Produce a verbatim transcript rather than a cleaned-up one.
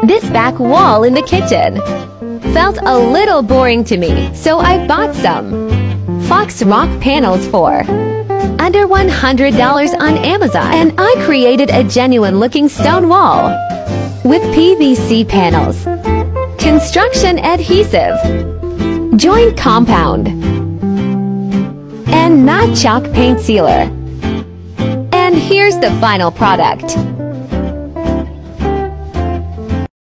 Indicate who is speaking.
Speaker 1: This back wall in the kitchen felt a little boring to me, so I bought some Fox Rock panels for under one hundred dollars on Amazon, and I created a genuine-looking stone wall with P V C panels, construction adhesive, joint compound, and matte chalk paint sealer. And here's the final product.